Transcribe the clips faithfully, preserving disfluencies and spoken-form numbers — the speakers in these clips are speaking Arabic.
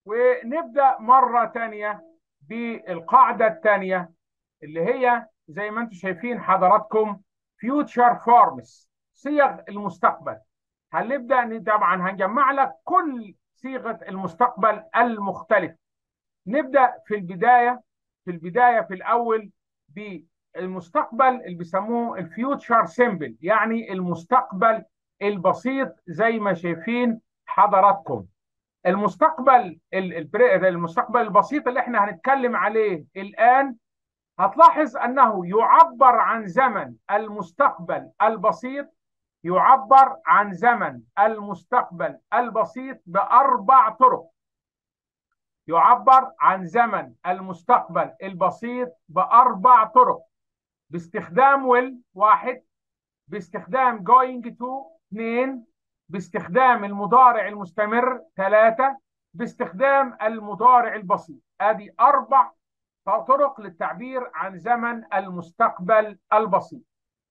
ونبدأ مرة تانية بالقاعدة التانية اللي هي زي ما انتم شايفين حضراتكم future forms، صيغ المستقبل. هنبدأ ن- طبعا هنجمع لك كل صيغة المستقبل المختلفة. نبدأ في البداية في البداية في الأول بالمستقبل اللي بيسموه الفيوتشر سيمبل، يعني المستقبل البسيط زي ما شايفين حضراتكم. المستقبل ال- البر- المستقبل البسيط اللي احنا هنتكلم عليه الآن، هتلاحظ أنه يعبر عن زمن المستقبل البسيط يعبر عن زمن المستقبل البسيط بأربع طرق. يعبر عن زمن المستقبل البسيط بأربع طرق: باستخدام will واحد، باستخدام going to اثنين، باستخدام المضارع المستمر ثلاثة، باستخدام المضارع البسيط. ادي اربع طرق للتعبير عن زمن المستقبل البسيط.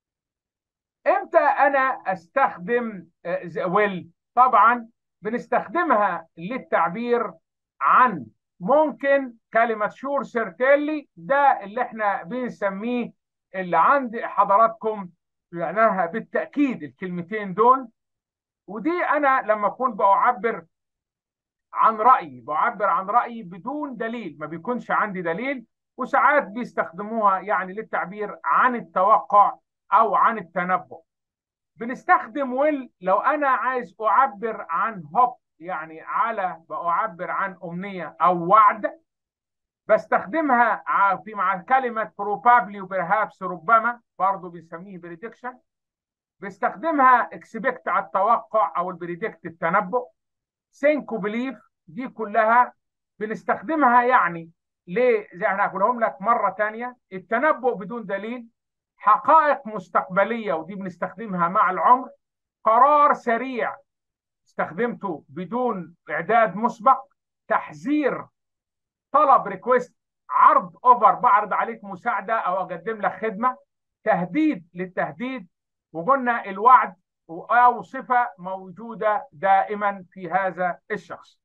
امتى انا استخدم will؟ طبعا بنستخدمها للتعبير عن ممكن كلمة sure certainly، ده اللي احنا بنسميه اللي عند حضراتكم معناها بالتأكيد الكلمتين دول. ودي انا لما اكون بعبر عن رأيي بعبر عن رأيي بدون دليل، ما بيكونش عندي دليل. وساعات بيستخدموها يعني للتعبير عن التوقع او عن التنبؤ. بنستخدم ويل لو انا عايز اعبر عن هوب، يعني على بعبر عن امنيه او وعد. بستخدمها ع- في مع كلمه probably وبرهابس ربما، برضه بنسميه بريدكشن. بستخدمها اكسبكت على التوقع او البريدكت التنبؤ. think وبليف دي كلها بنستخدمها يعني ليه، زي انا هقولهم لك مره تانية: التنبؤ بدون دليل، حقائق مستقبليه ودي بنستخدمها مع العمر، قرار سريع استخدمته بدون اعداد مسبق، تحذير، طلب ريكويست، عرض اوفر بعرض عليك مساعده او اقدم لك خدمه، تهديد للتهديد، وقلنا الوعد او صفه موجوده دائما في هذا الشخص.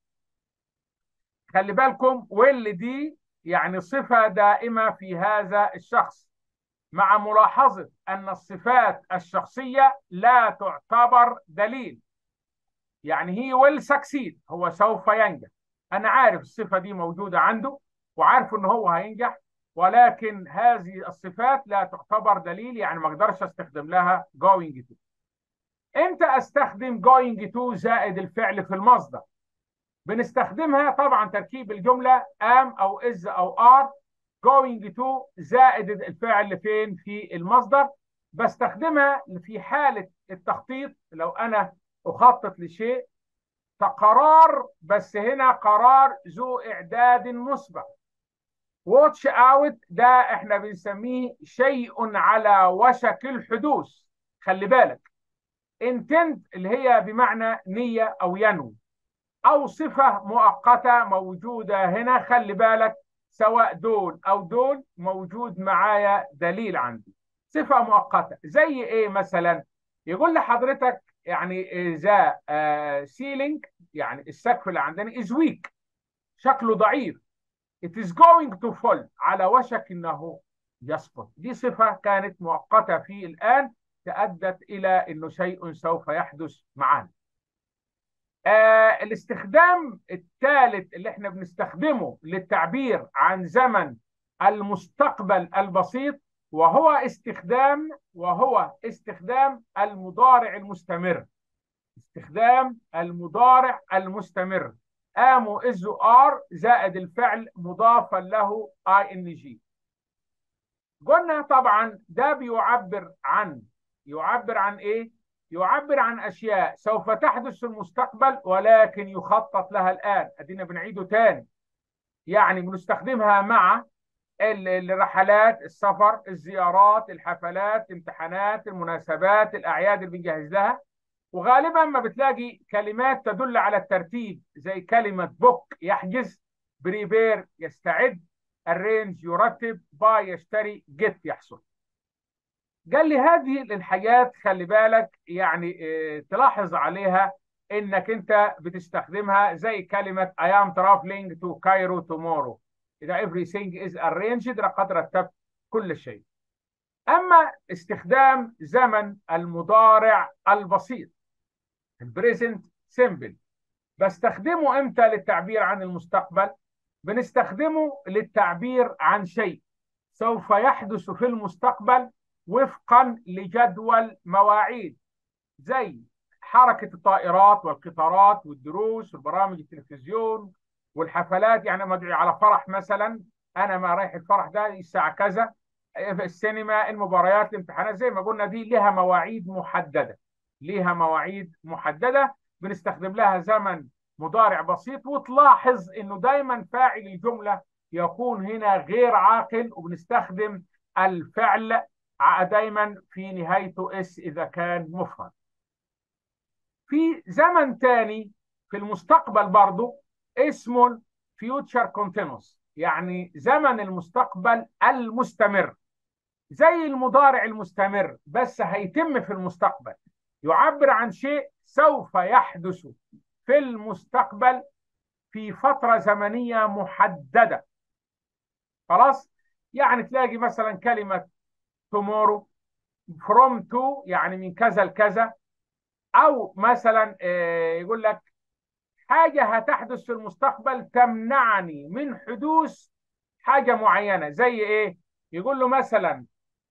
خلي بالكم واللي دي يعني صفه دائمه في هذا الشخص، مع ملاحظه ان الصفات الشخصيه لا تعتبر دليل. يعني هي ويل سكسيد، هو سوف ينجح. انا عارف الصفه دي موجوده عنده وعارف ان هو هينجح، ولكن هذه الصفات لا تعتبر دليل، يعني ما اقدرش استخدم لها going to. امتى استخدم going to زائد الفعل في المصدر؟ بنستخدمها طبعا تركيب الجمله am او is او are. going to زائد الفعل فين؟ في المصدر. بستخدمها في حاله التخطيط، لو انا اخطط لشيء كقرار، بس هنا قرار ذو اعداد مسبق. واتش اوت ده احنا بنسميه شيء على وشك الحدوث، خلي بالك. انتنت اللي هي بمعنى نية او ينوي، او صفة مؤقتة موجودة هنا، خلي بالك سواء دول او دول موجود معايا دليل عندي. صفة مؤقتة زي ايه مثلا؟ يقول لحضرتك يعني ذا سيلينج، يعني السقف اللي عندنا is weak، شكله ضعيف. it is going to fall، على وشك انه يسقط. دي صفة كانت مؤقتة في الآن، تأدت إلى أنه شيء سوف يحدث معنا. آه الاستخدام الثالث اللي احنا بنستخدمه للتعبير عن زمن المستقبل البسيط، وهو استخدام وهو استخدام المضارع المستمر. استخدام المضارع المستمر ام از ار زائد الفعل مضافا له اي ان جي. قلنا طبعا ده بيعبر عن يعبر عن ايه؟ يعبر عن اشياء سوف تحدث في المستقبل ولكن يخطط لها الان. ادينا بنعيده تاني. يعني بنستخدمها مع ال- الرحلات، السفر، الزيارات، الحفلات، الامتحانات، المناسبات، الاعياد اللي بنجهز لها. وغالبا ما بتلاقي كلمات تدل على الترتيب زي كلمة بوك يحجز، بريبير يستعد، arrange يرتب، باي يشتري، جيت يحصل. قال لي هذه الحاجات خلي بالك يعني اه تلاحظ عليها انك انت بتستخدمها زي كلمه I am traveling to Cairo tomorrow. اذا everything is arranged لقد رتبت كل شيء. اما استخدام زمن المضارع البسيط البريزنت سيمبل، بستخدمه امتى للتعبير عن المستقبل؟ بنستخدمه للتعبير عن شيء سوف يحدث في المستقبل وفقا لجدول مواعيد، زي حركة الطائرات والقطارات والدروس والبرامج التلفزيون والحفلات. يعني مدعي على فرح مثلا، انا ما رايح الفرح ده الساعة كذا، في السينما، المباريات، الامتحانات، زي ما قلنا دي لها مواعيد محددة، لها مواعيد محددة بنستخدم لها زمن مضارع بسيط. وتلاحظ انه دايما فاعل الجملة يكون هنا غير عاقل، وبنستخدم الفعل دايما في نهايته اس اذا كان مفرد. في زمن تاني في المستقبل برضو اسمه future continuous، يعني زمن المستقبل المستمر، زي المضارع المستمر بس هيتم في المستقبل، يعبر عن شيء سوف يحدث في المستقبل في فترة زمنية محددة. خلاص؟ يعني تلاقي مثلا كلمة tomorrow from to، يعني من كذا لكذا، او مثلا يقول لك حاجة هتحدث في المستقبل تمنعني من حدوث حاجة معينة. زي ايه؟ يقول له مثلا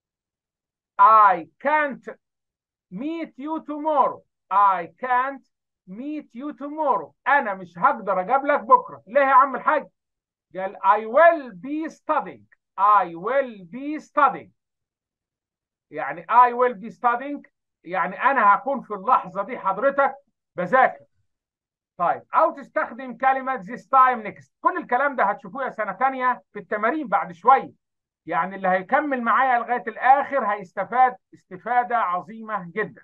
I can't meet you tomorrow. I can't meet you tomorrow. انا مش هقدر اقابلك بكرة. ليه يا عم الحاج؟ قال I will be studying. I will be studying. يعني I will be studying يعني انا هكون في اللحظة دي حضرتك بذاكر. طيب، او تستخدم كلمه this time next. كل الكلام ده هتشوفوه سنه ثانيه في التمارين بعد شويه، يعني اللي هيكمل معايا لغايه الاخر هيستفاد استفاده عظيمه جدا.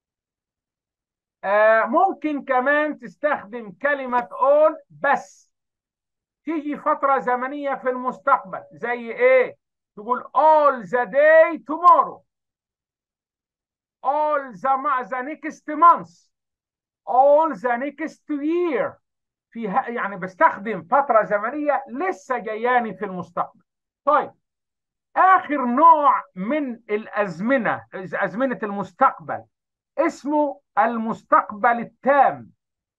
آه ممكن كمان تستخدم كلمه all بس تيجي فتره زمنيه في المستقبل. زي ايه؟ تقول all the day tomorrow، all the, the next month، all the next year. فيها يعني بستخدم فترة زمنية لسه جاياني في المستقبل. طيب، آخر نوع من الأزمنة، أزمنة المستقبل، اسمه المستقبل التام.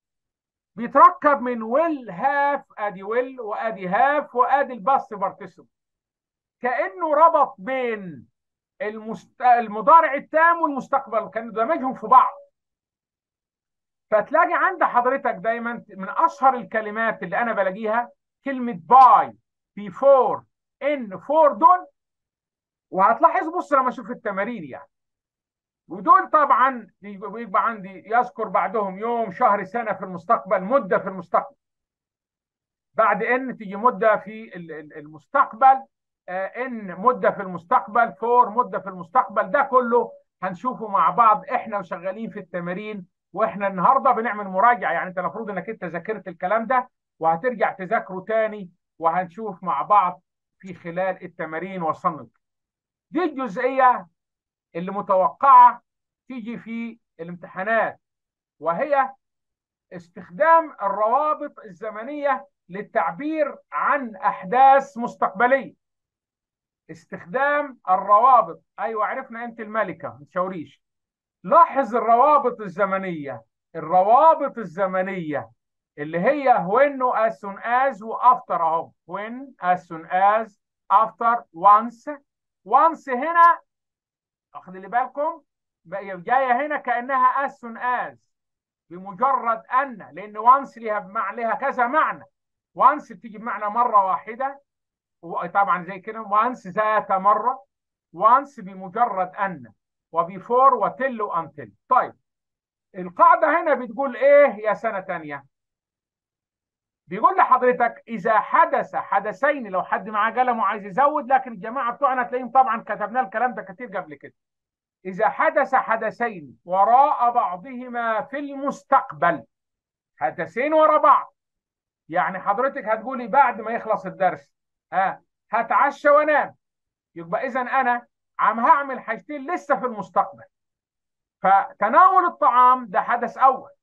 بيتركب من will have، ادي will وادي have وادي الباست بارتيسيبل، كأنه ربط بين المست... المضارع التام والمستقبل، كان دمجهم في بعض. فتلاقي عند حضرتك دايما من اشهر الكلمات اللي انا بلاقيها كلمه باي، بيفور، ان، فور، دول. وهتلاحظ بص لما اشوف التمارين يعني، ودول طبعا بيبقى عندي يذكر بعدهم يوم، شهر، سنه في المستقبل، مده في المستقبل. بعد ان تيجي مده في المستقبل، ان مده في المستقبل، فور مده في المستقبل. ده كله هنشوفه مع بعض احنا وشغالين في التمارين، واحنا النهارده بنعمل مراجعه. يعني انت المفروض انك انت ذاكرت الكلام ده وهترجع تذاكره تاني، وهنشوف مع بعض في خلال التمارين وصلنا. دي الجزئيه اللي متوقعه تيجي في الامتحانات، وهي استخدام الروابط الزمنيه للتعبير عن احداث مستقبليه. استخدام الروابط، ايوه عرفنا انت الملكه ما تشاوريش. لاحظ الروابط الزمنيه، الروابط الزمنيه اللي هي when و as soon as و after اهو. when as soon as after once. once هنا اخد اللي بالكم جايه هنا كانها as soon as، بمجرد ان، لان once ليها بمعنى، ليها كذا معنى. once بتيجي بمعنى مره واحده، وطبعا زي كده once ذات مره، once بمجرد ان، وبيفور وتل وانتل. طيب، القاعده هنا بتقول ايه يا سنه ثانيه؟ بيقول لحضرتك اذا حدث حدثين، لو حد معاه قلم وعايز يزود، لكن الجماعه بتوعنا تلاقيهم طبعا كتبنا الكلام ده كتير قبل كده. اذا حدث حدثين وراء بعضهما في المستقبل، حدثين ورا بعض، يعني حضرتك هتقولي بعد ما يخلص الدرس ها هتعشى وانام، يبقى اذا انا عم هعمل حاجتين لسه في المستقبل. فتناول الطعام ده حدث اول،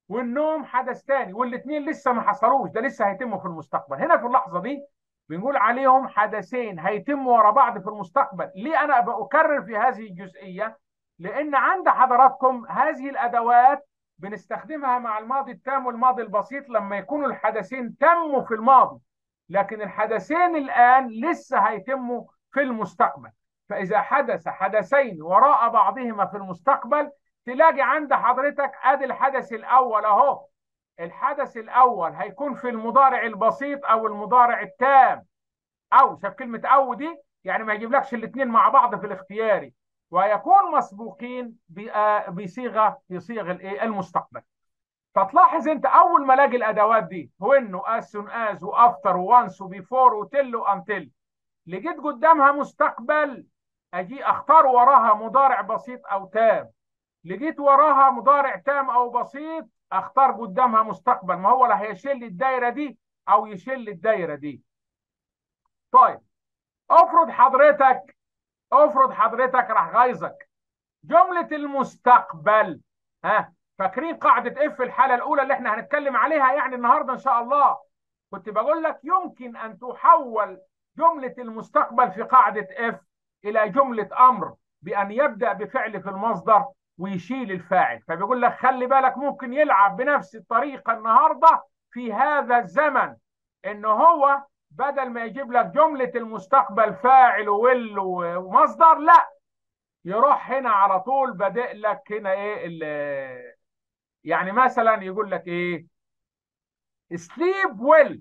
والنوم حدث تاني، والاثنين لسه ما حصلوش، ده لسه هيتموا في المستقبل. هنا في اللحظه دي بنقول عليهم حدثين هيتموا ورا بعض في المستقبل. ليه انا بكرر في هذه الجزئيه؟ لان عند حضراتكم هذه الادوات بنستخدمها مع الماضي التام والماضي البسيط لما يكونوا الحدثين تموا في الماضي، لكن الحدثين الان لسه هيتموا في المستقبل. فاذا حدث حدثين وراء بعضهما في المستقبل، تلاقي عند حضرتك ادي الحدث الاول اهو. الحدث الاول هيكون في المضارع البسيط او المضارع التام، او شاف كلمه او دي يعني ما يجيبلكش الاثنين مع بعض في الاختياري، ويكون مسبوقين بصيغه في صيغ الايه المستقبل. فتلاحظ انت اول ما الاقي الادوات دي هو انه as soon as وافتر وانس وبيفور وتل وانتل، لقيت قدامها مستقبل اجي اختار وراها مضارع بسيط او تام، لقيت وراها مضارع تام او بسيط اختار قدامها مستقبل. ما هو لا هيشيل الدايره دي او يشيل الدايره دي. طيب افرض حضرتك افرض حضرتك راح غايظك جمله المستقبل. ها، فاكرين قاعده اف الحاله الاولى اللي احنا هنتكلم عليها يعني النهارده ان شاء الله؟ كنت بقول لك يمكن ان تحول جمله المستقبل في قاعده اف الى جمله امر بان يبدا بفعل في المصدر ويشيل الفاعل. فبيقول لك خلي بالك ممكن يلعب بنفس الطريقه النهارده في هذا الزمن، ان هو بدل ما يجيب لك جمله المستقبل فاعل وويل ومصدر، لا، يروح هنا على طول بادئ لك هنا ايه. يعني مثلا يقول لك ايه؟ sleep well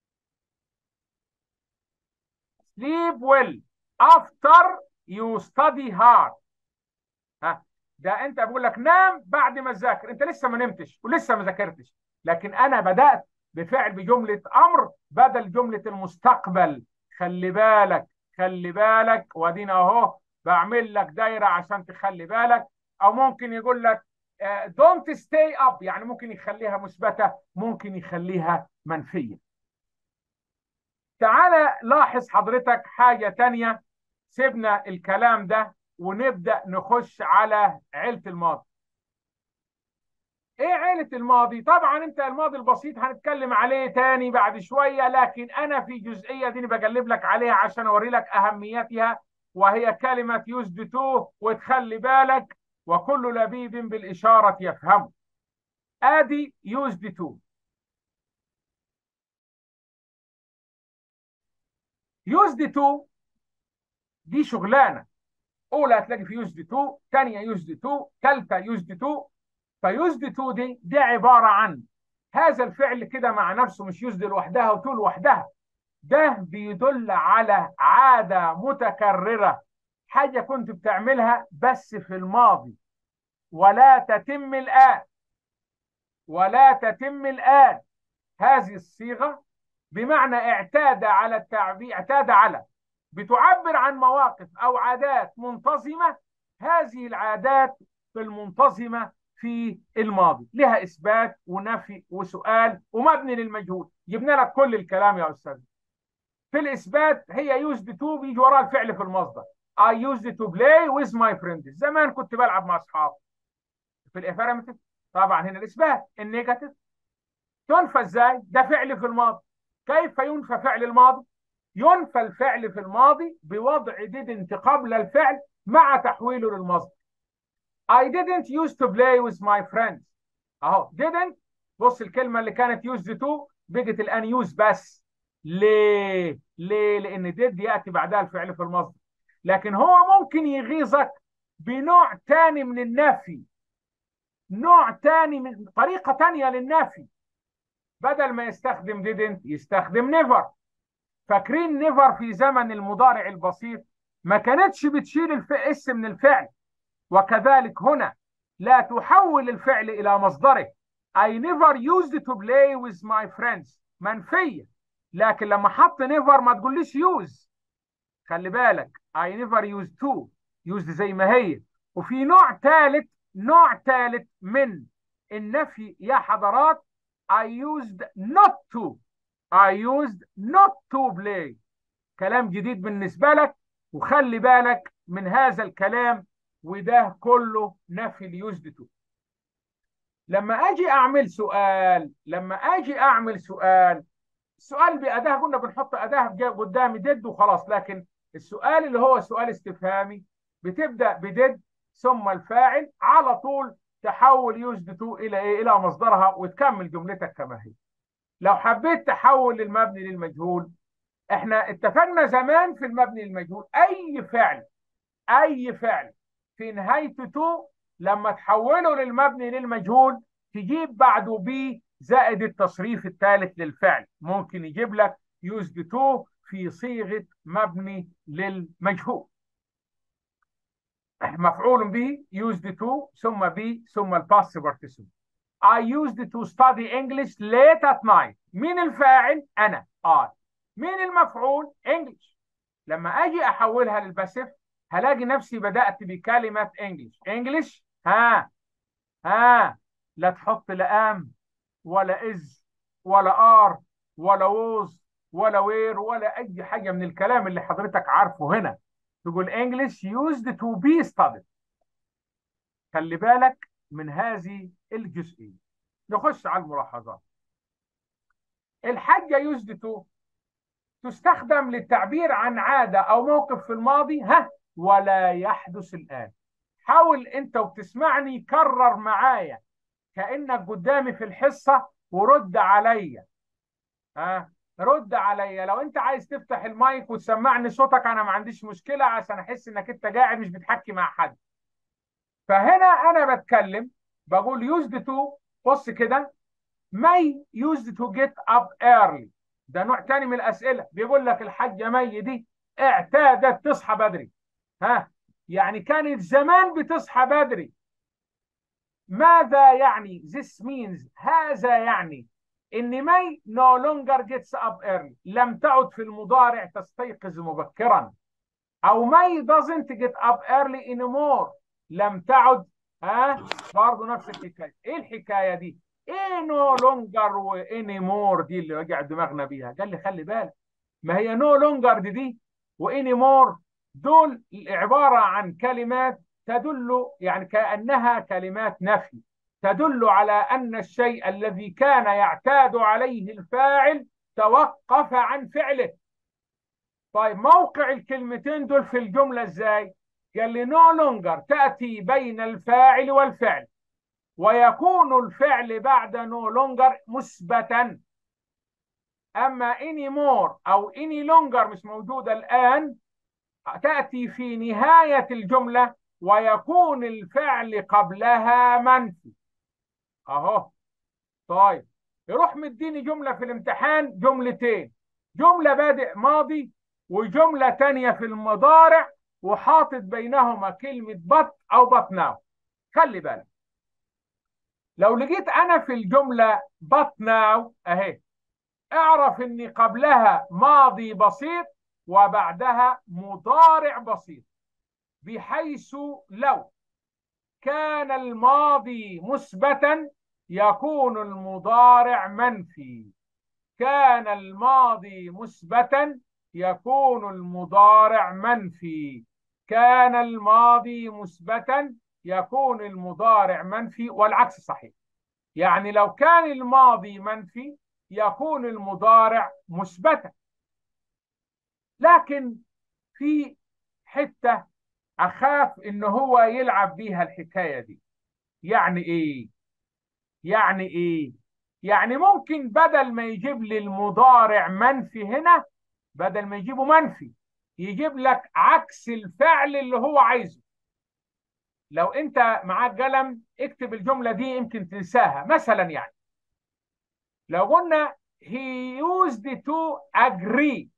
sleep well after you study hard. ها، ده انت بقول لك نام بعد ما تذاكر، انت لسه ما نمتش ولسه ما ذاكرتش، لكن انا بدات بفعل بجمله امر بدل جمله المستقبل. خلي بالك خلي بالك وادينا اهو بعمل لك دايره عشان تخلي بالك. او ممكن يقول لك دونت ستي اب، يعني ممكن يخليها مثبته ممكن يخليها منفيه. تعالى لاحظ حضرتك حاجه تانية. سيبنا الكلام ده ونبدأ نخش على عيلة الماضي. ايه عيلة الماضي؟ طبعا انت الماضي البسيط هنتكلم عليه تاني بعد شوية، لكن انا في جزئية دي بقلب لك عليها عشان اوري لك اهميتها، وهي كلمة used to. وتخلي بالك وكل لبيب بالإشارة يفهم. ادي used to. used to دي شغلانة. اولى هتلاقي في used to، ثانيه used to، ثالثه used to. فيوزد تو دي دي عباره عن هذا الفعل كده مع نفسه، مش يوزد لوحدها وتو لوحدها. ده بيدل على عاده متكرره، حاجه كنت بتعملها بس في الماضي ولا تتم الان ولا تتم الان. هذه الصيغه بمعنى اعتاد على التعبير، اعتاد على، بتعبر عن مواقف او عادات منتظمه. هذه العادات المنتظمه في الماضي لها اثبات ونفي وسؤال ومبني للمجهول. جبنا لك كل الكلام يا استاذ. في الاثبات هي يوزد تو بيجي وراها الفعل في المصدر. I used to play with my friends. زمان كنت بلعب مع اصحابي. في الافيرماتيف طبعا هنا الاثبات. النيجاتيف تنفى ازاي؟ ده فعل في الماضي. كيف ينفى فعل الماضي؟ ينفى الفعل في الماضي بوضع didn't قبل الفعل مع تحويله للمصدر. I didn't used to play with my friends. اهو didn't، بص الكلمه اللي كانت used to بقت الان use بس. ليه؟ ليه؟ لان did ياتي بعدها الفعل في المصدر. لكن هو ممكن يغيظك بنوع تاني من النفي، نوع تاني من طريقه تانيه للنفي. بدل ما يستخدم didn't يستخدم never. فاكرين never في زمن المضارع البسيط ما كانتش بتشيل الف... اس من الفعل، وكذلك هنا لا تحول الفعل إلى مصدره. I never used to play with my friends منفية، لكن لما حط never ما تقوليش use. خلي بالك I never used to، used زي ما هي. وفي نوع ثالث نوع ثالث من النفي يا حضرات، I used not to I used not to play. كلام جديد بالنسبة لك، وخلي بالك من هذا الكلام، وده كله نفي اليوزد تو. لما اجي اعمل سؤال لما اجي اعمل سؤال السؤال بأداة كنا بنحط أداة جا- قدامي ديد وخلاص، لكن السؤال اللي هو سؤال استفهامي بتبدأ بديد ثم الفاعل على طول، تحول يوزد تو إلى إيه؟ إلى مصدرها وتكمل جملتك كما هي. لو حبيت تحول المبني للمجهول، احنا اتفقنا زمان في المبني للمجهول أي فعل أي فعل في نهايته تو لما تحوله للمبني للمجهول تجيب بعده بي زائد التصريف الثالث للفعل، ممكن يجيب لك يوزد تو في صيغه مبني للمجهول. مفعول به يوزد تو ثم بي ثم الباست بارتيسيبل. I used to study English late at night. مين الفاعل؟ أنا I. مين المفعول؟ English. لما أجي أحولها للباسيف هلاقي نفسي بدأت بكلمة English. English ها ها لا تحط لا ام ولا از ولا ار ولا ووز ولا وير ولا اي حاجه من الكلام اللي حضرتك عارفه هنا. تقول English used to be studied. خلي بالك من هذه الجزئيه. نخش على الملاحظات. الحاجه used to تستخدم للتعبير عن عاده او موقف في الماضي ها ولا يحدث الان. حاول انت وبتسمعني كرر معايا كأنك قدامي في الحصة ورد عليا. ها رد عليا. لو انت عايز تفتح المايك وتسمعني صوتك انا ما عنديش مشكلة عشان احس انك انت قاعد مش بتحكي مع حد. فهنا انا بتكلم بقول used to. بص كده may used to get up early. ده نوع تاني من الاسئلة. بيقول لك الحاجة مي دي اعتادت تصحى بدري. ها يعني كانت زمان بتصحى بدري. ماذا يعني؟ This means هذا يعني إن ماي no longer gets up early. لم تعد في المضارع تستيقظ مبكرا. أو ماي doesn't get up early anymore. لم تعد ها برضه نفس الحكاية. إيه الحكاية دي؟ إيه no longer و anymore دي اللي وجع دماغنا بيها؟ قال لي خلي بالك ما هي no longer دي, دي و anymore دول عبارة عن كلمات تدل يعني كأنها كلمات نفي تدل على أن الشيء الذي كان يعتاد عليه الفاعل توقف عن فعله. طيب موقع الكلمتين دول في الجملة ازاي؟ قال لي no longer تأتي بين الفاعل والفعل ويكون الفعل بعد no longer مثبتا. أما anymore أو any longer مش موجودة الآن تأتي في نهاية الجملة ويكون الفعل قبلها منفي. أهو. طيب يروح مديني جملة في الامتحان جملتين، جملة بادئ ماضي وجملة تانية في المضارع وحاطط بينهما كلمة بط أو بط ناو. خلي بالك لو لقيت أنا في الجملة بط ناو أهي اعرف إن قبلها ماضي بسيط وبعدها مضارع بسيط، بحيث لو كان الماضي مثبتا يكون المضارع منفي. كان الماضي مثبتا يكون المضارع منفي. كان الماضي مثبتا يكون المضارع منفي والعكس صحيح. يعني لو كان الماضي منفي يكون المضارع مثبتا. لكن في حتة أخاف إن هو يلعب بيها الحكاية دي. يعني إيه؟ يعني إيه؟ يعني ممكن بدل ما يجيب لي المضارع منفي هنا بدل ما يجيبه منفي يجيب لك عكس الفعل اللي هو عايزه. لو انت معاك قلم اكتب الجملة دي يمكن تنساها. مثلا يعني لو قلنا he used to agree.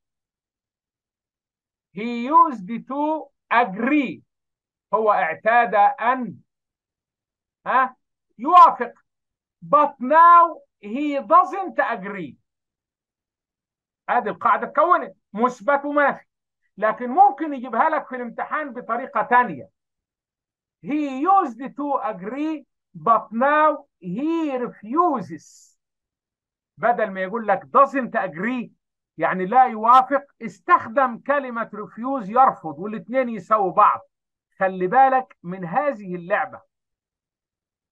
he used to agree هو اعتاد ان ها يوافق. but now he doesn't agree. هذه القاعدة اتكونت مثبت ومنفي. لكن ممكن يجيبها لك في الامتحان بطريقة تانية. he used to agree but now he refuses. بدل ما يقول لك doesn't agree يعني لا يوافق استخدم كلمة refuse يرفض والاثنين يساووا بعض. خلي بالك من هذه اللعبة. طيب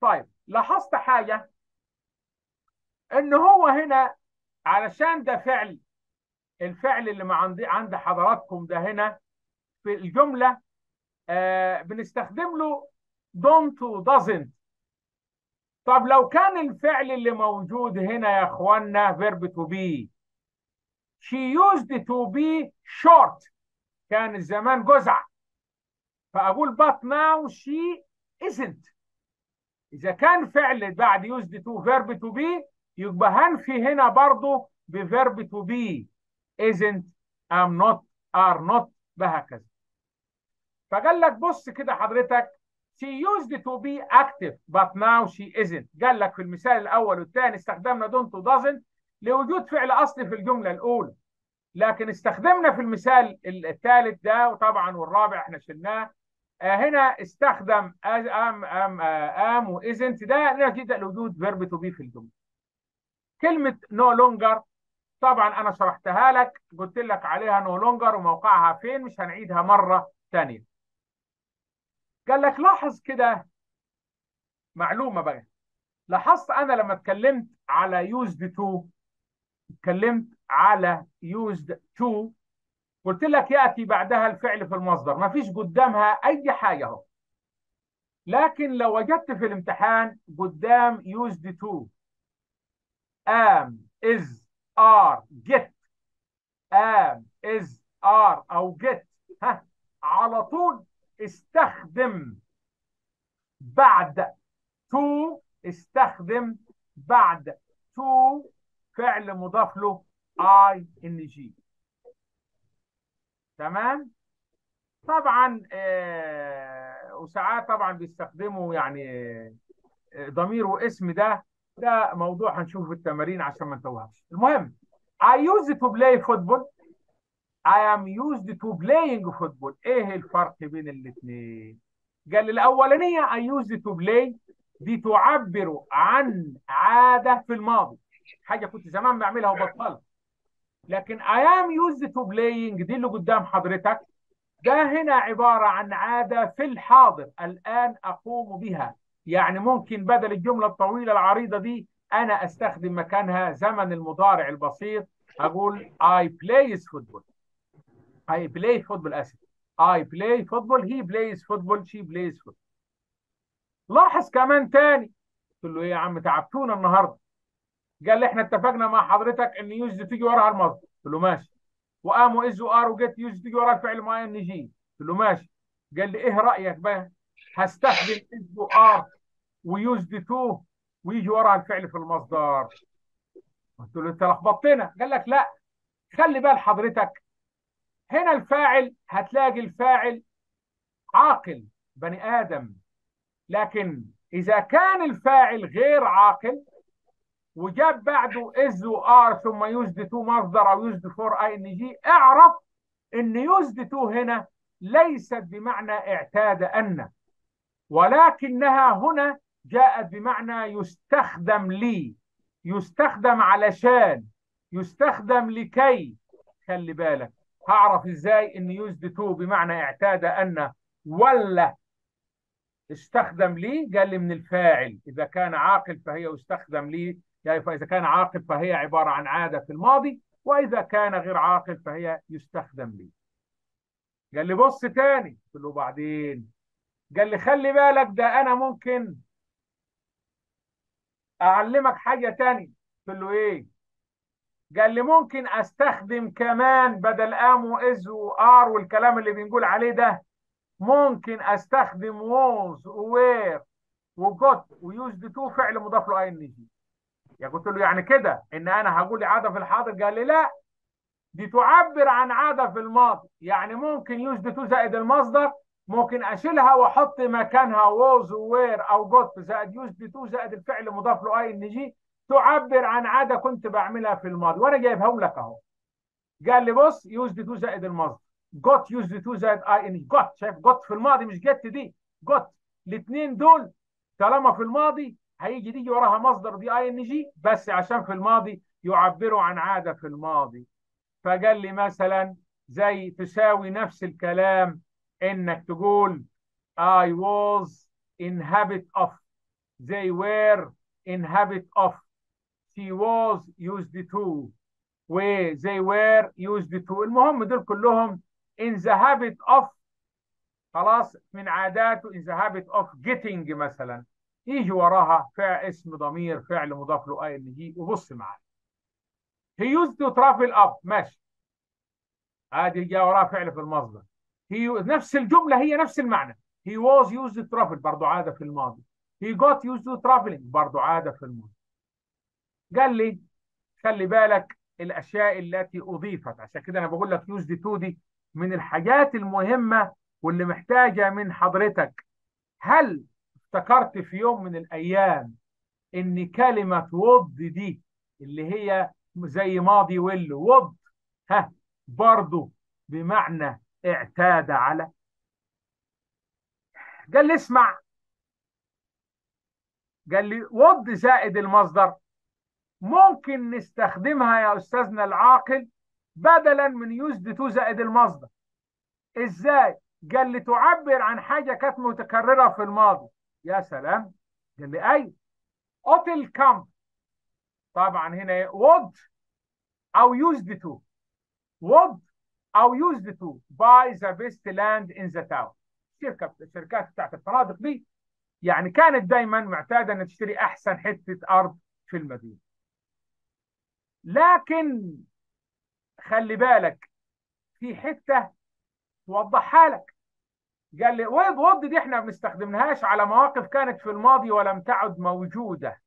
لاحظت حاجه، ان هو هنا علشان ده فعل، الفعل اللي ما عندي عند حضراتكم ده هنا في الجمله آه بنستخدم له don't و doesn't. طب لو كان الفعل اللي موجود هنا يا اخوانا verb to be، she used to be short، كان الزمان جزع، فاقول but now she isn't. اذا كان فعل بعد used to verb to be يبقى هنفي هنا برضه بverb to be isn't am not are not بهكذا. فقال لك بص كده حضرتك she used to be active but now she isn't. قال لك في المثال الاول والثاني استخدمنا don't و doesn't لوجود فعل اصلي في الجمله الاولى، لكن استخدمنا في المثال الثالث ده وطبعا والرابع احنا شلناه، آه هنا استخدم ام ام ام وازنت، ده نتيجه لوجود فيرب تو بي في الجمله. كلمه نو لونجر طبعا انا شرحتها لك، قلت لك عليها نو لونجر وموقعها فين، مش هنعيدها مره ثانيه. قال لك لاحظ كده معلومه بقى، لاحظت انا لما اتكلمت على يوزد تو، اتكلمت على يوزد تو، قلت لك ياتي بعدها الفعل في المصدر، ما فيش قدامها اي حاجه اهو. لكن لو وجدت في الامتحان قدام used to am is are get am is are او get، ها على طول استخدم بعد to، استخدم بعد to فعل مضاف له ing. تمام. طبعا آه وساعات طبعا بيستخدموا يعني آه ضمير واسم، ده ده موضوع هنشوفه في التمارين عشان ما نتوهش. المهم I used to play football I am used to playing football. ايه الفرق بين الاثنين؟ قال لي الاولانيه I used to play دي تعبر عن عاده في الماضي، حاجه كنت زمان بعملها وبطلت. لكن I am used to playing دي اللي قدام حضرتك ده هنا عبارة عن عادة في الحاضر، الآن أقوم بها. يعني ممكن بدل الجملة الطويلة العريضة دي أنا أستخدم مكانها زمن المضارع البسيط، أقول I plays football I play football أسف I play football he plays football she plays football. لاحظ كمان تاني، قلت له إيه يا عم تعبتونا النهاردة؟ قال لي إحنا اتفقنا مع حضرتك إن يوز تيجي وراها المصدر، قلت له ماشي، وقام واز وار وجيت يوز تيجي ورا الفعل معين نجي، قلت له ماشي. قال لي ايه رايك بقى هستخدم از وار ويوزد تو ويجي ورا الفعل في المصدر؟ قلت له انت لخبطتنا. قال لك لا، خلي بال حضرتك، هنا الفاعل هتلاقي الفاعل عاقل بني ادم، لكن اذا كان الفاعل غير عاقل وجاب بعده از وار ثم يوزد تو مصدر او يوزد فور اي ان جي، اعرف ان يوزد تو هنا ليست بمعنى اعتاد ان، ولكنها هنا جاءت بمعنى يستخدم لي، يستخدم علشان، يستخدم لكي. خلي بالك، هعرف ازاي ان يوزد تو بمعنى اعتاد ان ولا استخدم لي؟ قال لي من الفاعل، اذا كان عاقل فهي يستخدم لي، يعني فاذا كان عاقل فهي عباره عن عاده في الماضي، واذا كان غير عاقل فهي يستخدم لي. قال لي بص تاني، قلت له بعدين. قال لي خلي بالك ده انا ممكن اعلمك حاجه تاني. قلت له ايه؟ قال لي ممكن استخدم كمان بدل ام واز وار والكلام اللي بنقول عليه ده، ممكن استخدم ووز ووير وجوت ويوزد تو فعل مضاف له اي ان جي. يعني قلت له يعني كده ان انا هقول عاده في الحاضر؟ قال لي لا، دي تعبر عن عاده في الماضي، يعني ممكن يوزد تو زائد المصدر ممكن اشيلها واحط مكانها ووز ووير او جوت زائد يوزد تو زائد الفعل مضاف له اي ان جي، تعبر عن عاده كنت بعملها في الماضي، وانا جايبها لك اهو. قال لي بص يوزد تو زائد المصدر، جوت يوزد تو زائد اي ان جي، جوت، شايف جوت في الماضي مش جت دي، جوت. الاثنين دول طالما في الماضي هيجي تيجي وراها مصدر دي اي ان جي، بس عشان في الماضي يعبروا عن عاده في الماضي. فقال لي مثلا زي تساوي نفس الكلام انك تقول I was in habit of they were in habit of, she was used to، و they were used to. المهم دول كلهم in the habit of، خلاص، من عاداته in the habit of getting مثلا، يجي وراها فعل اسم ضمير فعل مضاف له اي ان جي. وبص معايا، he used to travel up، ماشي، ادي جاء وراها فعل في المصدر. he نفس الجمله هي نفس المعنى. he was used to travel برضه عاده في الماضي. he got used to traveling برضه عاده في الماضي. قال لي خلي بالك الاشياء التي اضيفت، عشان كده انا بقول لك used to دي من الحاجات المهمه واللي محتاجه من حضرتك. هل افتكرت في يوم من الايام ان كلمه وض دي اللي هي زي ماضي ويل وض، ها، برضه بمعنى اعتاد على؟ قال لي اسمع، قال لي وض زائد المصدر ممكن نستخدمها يا استاذنا العاقل بدلا من يوزد تو زائد المصدر. ازاي؟ قال لي تعبر عن حاجه كانت متكرره في الماضي. يا سلام، قال لي اي اوتل كامب، طبعا هنا وود او يوزد تو، وود او يوزد تو باي ذا بيست لاند ان ذا تاون. شركه الشركات بتاعت الفنادق دي يعني كانت دايما معتاده ان تشتري احسن حته ارض في المدينه. لكن خلي بالك في حته توضحها لك. قال لي وود وود دي احنا ما بنستخدمناهاش على مواقف كانت في الماضي ولم تعد موجوده.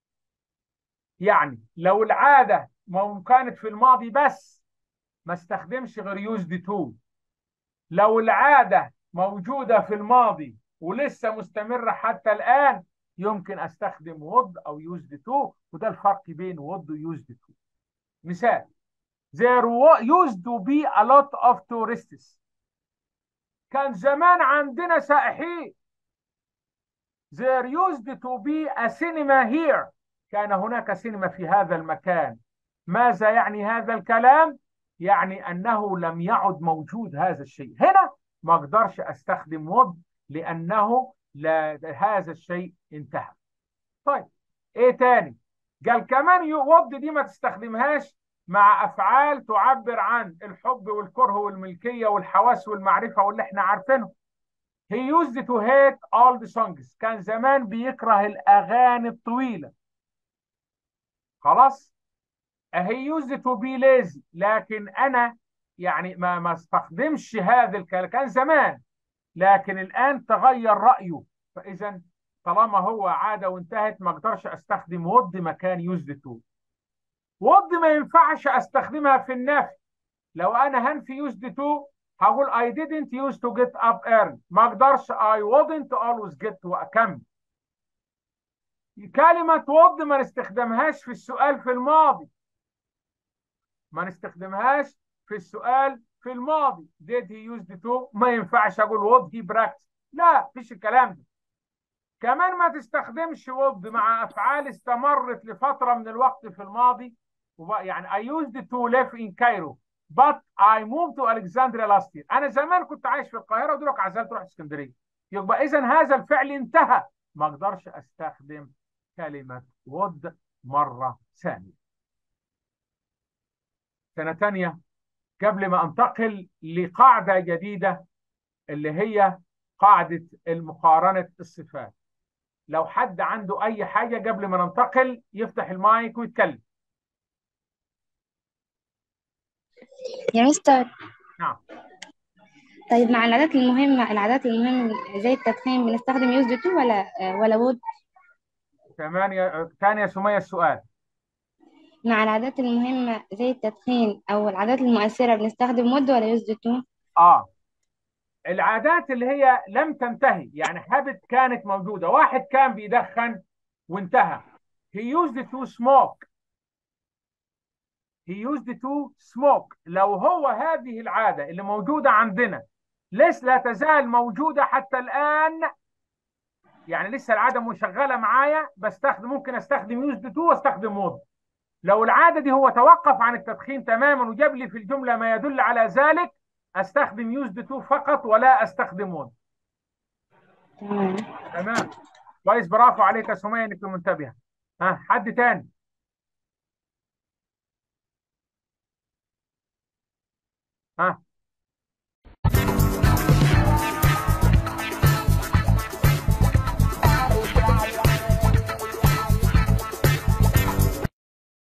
يعني لو العاده كانت في الماضي بس ما استخدمش غير يوزد تو. لو العاده موجوده في الماضي ولسه مستمره حتى الان يمكن استخدم وود او يوزد تو، وده الفرق بين وود ويوزد تو. مثال: there used to be a lot of tourists، كان زمان عندنا سائحين. there used to be a cinema here، كان هناك سينما في هذا المكان. ماذا يعني هذا الكلام؟ يعني أنه لم يعد موجود هذا الشيء. هنا ما أقدرش أستخدم would لأنه لا، هذا الشيء انتهى. طيب إيه تاني؟ قال كمان would دي ما تستخدمهاش مع أفعال تعبر عن الحب والكره والملكية والحواس والمعرفة واللي احنا عارفينه. he used to hate all the songs، كان زمان بيكره الأغاني الطويلة. خلاص. he used to be lazy، لكن أنا يعني ما ما استخدمش هذا الكلام، كان زمان لكن الآن تغير رأيه. فإذا طالما هو عادة وانتهت ما اقدرش استخدم would مكان used to. would ما ينفعش استخدمها في النفي. لو أنا هنفي used to هقول I didn't used to get up early، ما اقدرش I wouldn't always get وأكمل. كلمة would ما نستخدمهاش في السؤال في الماضي، ما نستخدمهاش في السؤال في الماضي. did he used to ما ينفعش اقول would he practice، لا، مفيش الكلام ده. كمان ما تستخدمش would مع افعال استمرت لفترة من الوقت في الماضي. يعني I used to live in Cairo but I moved to Alexandria last year، انا زمان كنت عايش في القاهرة ودلوقتي عزلت رحت اسكندرية. يبقى اذا هذا الفعل انتهى، ما اقدرش استخدم كلمة would مرة ثانية. سنة تانية قبل ما انتقل لقاعدة جديدة اللي هي قاعدة المقارنة الصفات. لو حد عنده أي حاجة قبل ما ننتقل يفتح المايك ويتكلم. يا مستر. نعم. طيب مع العادات المهمة العادات المهمة زي التدخين بنستخدم يوز تو ولا ولا وود؟ ثمانية ثانية سمية السؤال. مع العادات المهمة زي التدخين أو العادات المؤثرة بنستخدم وود ولا يوز تو؟ آه العادات اللي هي لم تنتهي، يعني هابت كانت موجودة. واحد كان بيدخن وانتهى. he used to smoke he used to smoke لو هو هذه العادة اللي موجودة عندنا لسه لا تزال موجودة حتى الآن، يعني لسه العادة مشغلة معايا، بستخدم ممكن استخدم used to واستخدم would. لو العادة دي هو توقف عن التدخين تماما وجاب لي في الجملة ما يدل على ذلك استخدم used to فقط ولا استخدم would. تمام. تمام. كويس، برافو عليك يا سمية انك منتبهه. ها، حد تاني؟ ها.